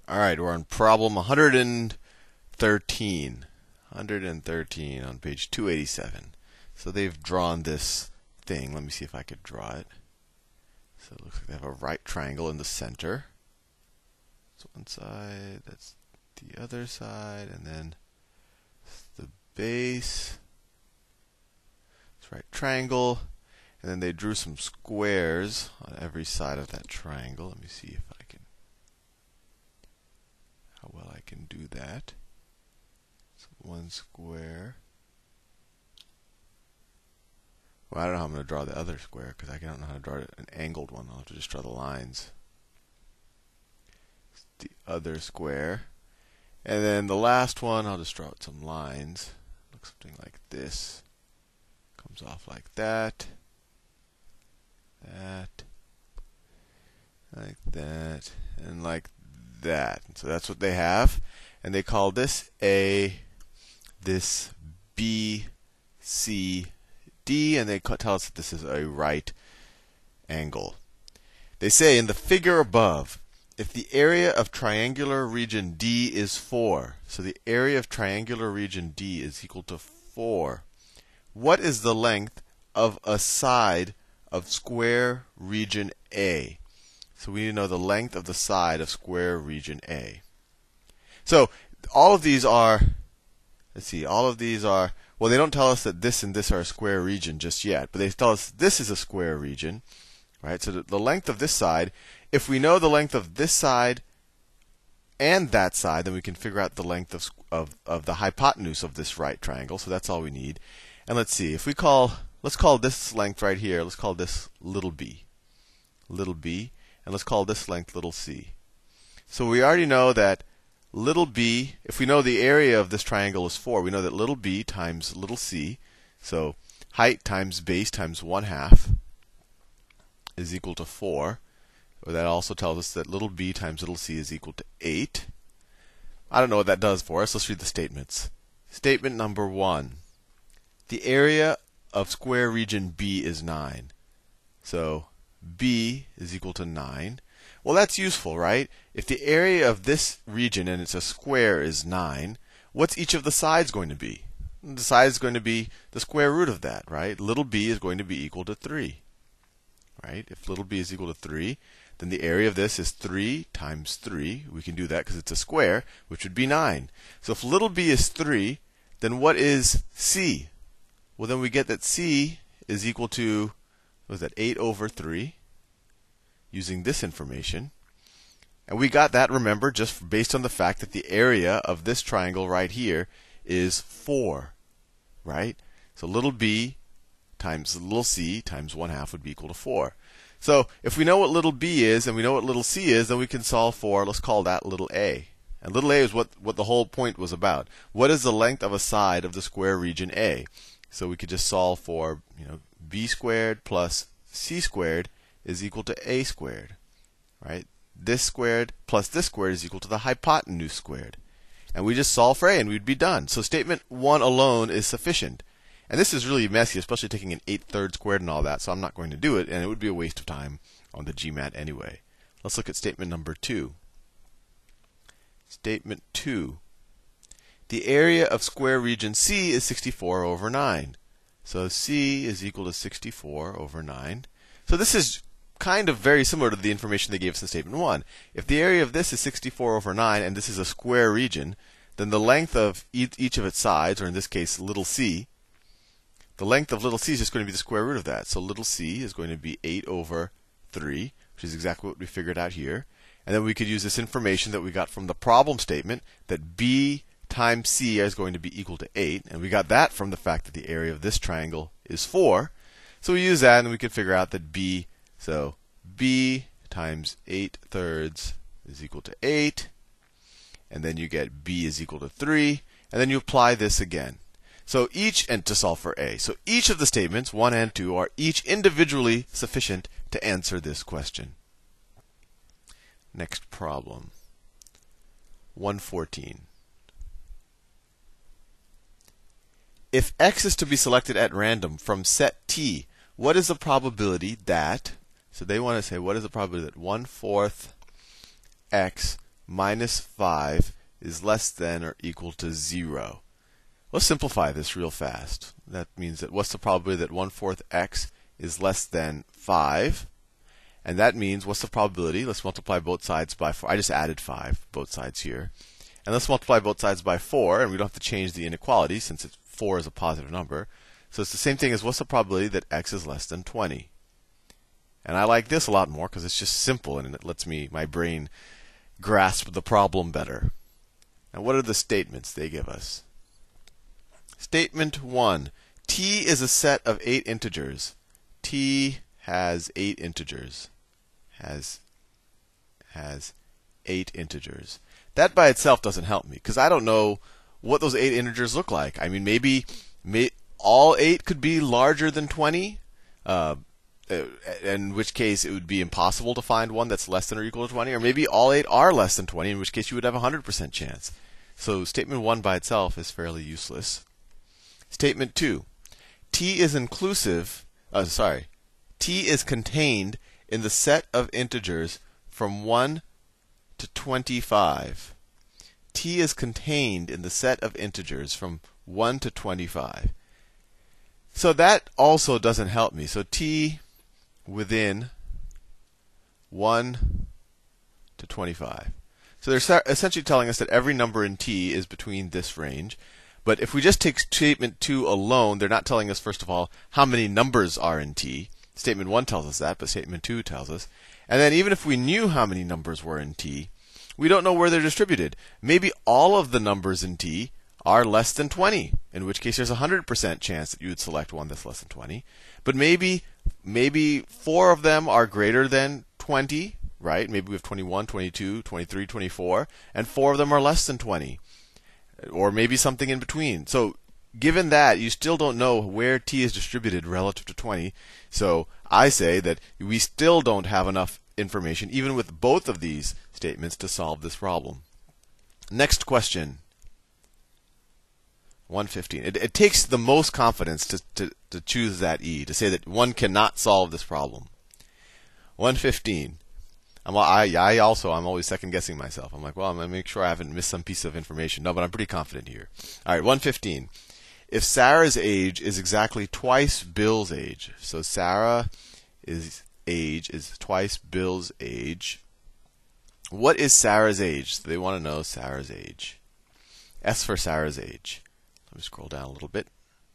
All right, we're on problem 113. 113 on page 287. So they've drawn this thing. Let me see if I could draw it. So it looks like they have a right triangle in the center. That's one side, that's the other side, and then the base. It's right triangle. And then they drew some squares on every side of that triangle. Let me see if I can, how well I can do that. So one square. Well, I don't know how I'm going to draw the other square because I don't know how to draw an angled one. I'll have to just draw the lines. The other square. And then the last one, I'll just draw out some lines. Looks something like this. Comes off like that. That. Like that. And like that. So that's what they have. And they call this A, this B, C, D, and they tell us that this is a right angle. They say in the figure above, if the area of triangular region D is 4, so the area of triangular region D is equal to 4, what is the length of a side of square region A? So we need to know the length of the side of square region A. So all of these are, let's see, all of these are, well, they don't tell us that this and this are a square region just yet, but they tell us this is a square region, right? So the length of this side, if we know the length of this side and that side, then we can figure out the length of the hypotenuse of this right triangle. So that's all we need. And let's see, if we let's call this length right here, let's call this little b, and let's call this length little c. So we already know that little b, if we know the area of this triangle is 4, we know that little b times little c, so height times base times 1/2 is equal to 4. Or that also tells us that little b times little c is equal to 8. I don't know what that does for us. Let's read the statements. Statement number 1. The area of square region B is 9. So B is equal to 9. Well, that's useful, right? If the area of this region, and it's a square, is 9, what's each of the sides going to be? The side is going to be the square root of that, right? Little b is going to be equal to 3. Right? If little b is equal to 3, then the area of this is 3 times 3. We can do that because it's a square, which would be 9. So if little b is 3, then what is c? Well, then we get that c is equal to, what is that, 8 over 3, using this information. And we got that, remember, just based on the fact that the area of this triangle right here is 4. Right? So little b times little c times 1/2 would be equal to 4. So if we know what little b is and we know what little c is, then we can solve for, let's call that little a. And little a is what the whole point was about. What is the length of a side of the square region A? So we could just solve for, b squared plus c squared is equal to a squared. Right? This squared plus this squared is equal to the hypotenuse squared. And we just solve for a and we'd be done. So statement 1 alone is sufficient. And this is really messy, especially taking an 8/3 squared and all that, so I'm not going to do it, and it would be a waste of time on the GMAT anyway. Let's look at statement number 2. Statement 2. The area of square region C is 64 over 9. So C is equal to 64 over 9. So this is kind of very similar to the information they gave us in statement 1. If the area of this is 64 over 9, and this is a square region, then the length of each of its sides, or in this case, little c, the length of little c is just going to be the square root of that. So little c is going to be 8 over 3, which is exactly what we figured out here. And then we could use this information that we got from the problem statement that b times c is going to be equal to 8. And we got that from the fact that the area of this triangle is 4. So we use that and we can figure out that b, so b times 8/3 is equal to 8. And then you get b is equal to 3. And then you apply this again. So and to solve for a. So each of the statements, 1 and 2, are each individually sufficient to answer this question. Next problem. 114. If x is to be selected at random from set T, what is the probability that, so they want to say, what is the probability that 1/4 x minus 5 is less than or equal to 0. Let's simplify this real fast. That means that what's the probability that 1/4 x is less than 5? And that means what's the probability? Let's multiply both sides by 4. I just added 5, both sides here. And let's multiply both sides by 4, and we don't have to change the inequality since 4 is a positive number. So it's the same thing as what's the probability that x is less than 20? And I like this a lot more because it's just simple and it lets my brain grasp the problem better. Now what are the statements they give us? Statement 1. T is a set of 8 integers. T has 8 integers. Has 8 integers. That by itself doesn't help me because I don't know what those 8 integers look like. I mean, maybe all 8 could be larger than 20, in which case it would be impossible to find one that's less than or equal to 20. Or maybe all 8 are less than 20, in which case you would have a 100% chance. So statement 1 by itself is fairly useless. Statement 2. T is contained in the set of integers from 1 to 25. T is contained in the set of integers from 1 to 25. So that also doesn't help me. So T within 1 to 25. So they're essentially telling us that every number in T is between this range. But if we just take statement 2 alone, they're not telling us, first of all, how many numbers are in T. Statement 1 tells us that, but statement 2 tells us. And then even if we knew how many numbers were in T, we don't know where they're distributed. Maybe all of the numbers in T are less than 20, in which case there's a 100% chance that you would select one that's less than 20. But maybe 4 of them are greater than 20, right? Maybe we have 21, 22, 23, 24, and 4 of them are less than 20. Or maybe something in between. So given that, you still don't know where T is distributed relative to 20. So I say that we still don't have enough information, even with both of these statements, to solve this problem. Next question. 115. It takes the most confidence to choose that E, to say that one cannot solve this problem. 115. I'm always second guessing myself. I'm like, well, I'm going to make sure I haven't missed some piece of information. No, but I'm pretty confident here. All right, 115. If Sarah's age is exactly twice Bill's age, so Sarah's age is twice Bill's age, what is Sarah's age? So they want to know Sarah's age. S for Sarah's age. Let me scroll down a little bit.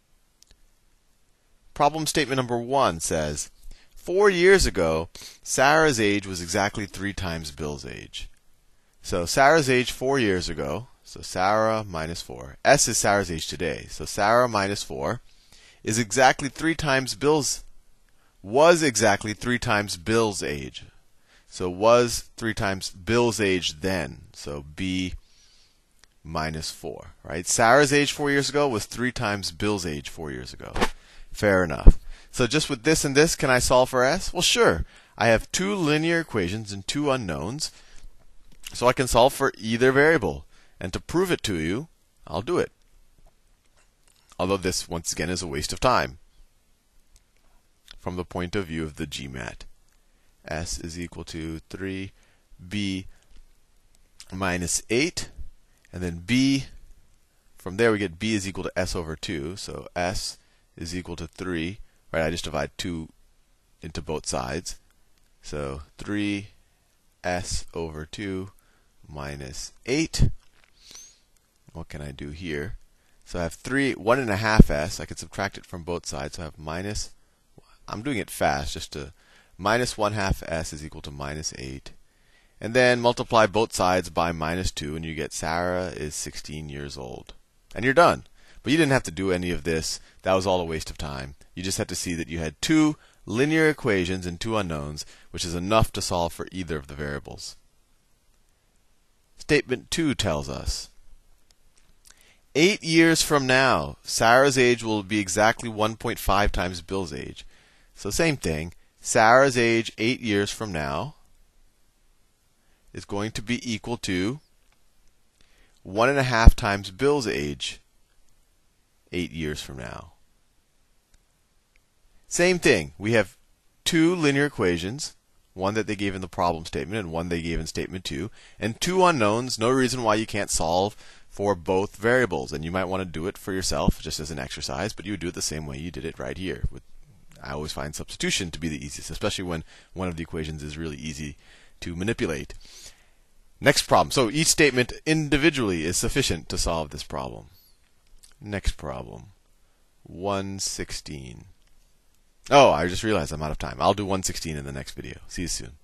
Problem statement number 1 says, 4 years ago, Sarah's age was exactly 3 times Bill's age. So Sarah's age 4 years ago, so Sarah minus 4. S is Sarah's age today. So Sarah minus 4 is exactly 3 times was exactly 3 times Bill's age. So was 3 times Bill's age then. So B minus 4, right? Sarah's age 4 years ago was 3 times Bill's age 4 years ago. Fair enough. So just with this and this, can I solve for S? Well, sure. I have 2 linear equations and 2 unknowns, so I can solve for either variable. And to prove it to you, I'll do it. Although this, once again, is a waste of time from the point of view of the GMAT. S is equal to 3b minus 8. And then b, from there we get b is equal to s over 2. So s is equal to 3. Right, I just divide 2 into both sides. So 3s over 2 minus 8. What can I do here? So I have 1.5s. I can subtract it from both sides. So I have minus, I'm doing it fast, just to minus 1/2 s is equal to minus 8. And then multiply both sides by minus 2, and you get Sarah is 16 years old. And you're done. But you didn't have to do any of this. That was all a waste of time. You just had to see that you had 2 linear equations and 2 unknowns, which is enough to solve for either of the variables. Statement 2 tells us, 8 years from now, Sarah's age will be exactly 1.5 times Bill's age. So same thing. Sarah's age 8 years from now is going to be equal to 1.5 times Bill's age 8 years from now. Same thing. We have 2 linear equations, one that they gave in the problem statement and one they gave in statement 2, and 2 unknowns, no reason why you can't solve for both variables. And you might want to do it for yourself just as an exercise, but you would do it the same way you did it right here. I always find substitution to be the easiest, especially when one of the equations is really easy to manipulate. Next problem. So each statement individually is sufficient to solve this problem. Next problem. 116. Oh, I just realized I'm out of time. I'll do 116 in the next video. See you soon.